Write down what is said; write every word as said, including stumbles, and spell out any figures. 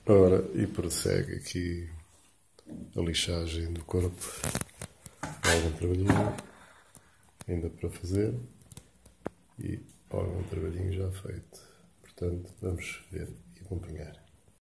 Ora, e prossegue aqui a lixagem do corpo. Algum trabalhinho ainda para fazer e algum trabalhinho já feito. Portanto, vamos ver e acompanhar.